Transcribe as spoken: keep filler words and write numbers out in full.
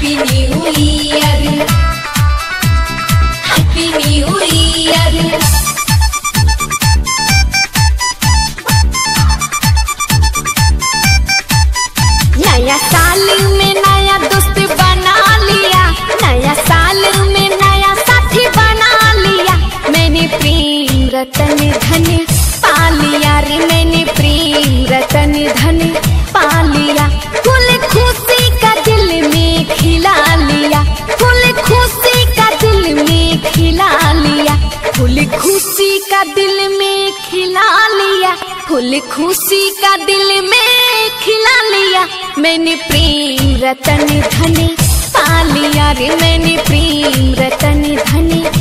Happy new year, happy new year. नया साल में नया दोस्त बना लिया, नया साल में नया साथी बना लिया। मैंने प्रेम रतन धन पा लिया रे, मैंने प्रेम रतन धन पा लिया। फूल खुशी का दिल में खिला लिया, फूल खुशी का दिल में खिला लिया, फूल खुशी का दिल में खिला लिया, फूल खुशी का दिल में खिला लिया। मैंने प्रेम रतन धन पा लिया रे, मैंने प्रेम रतन धन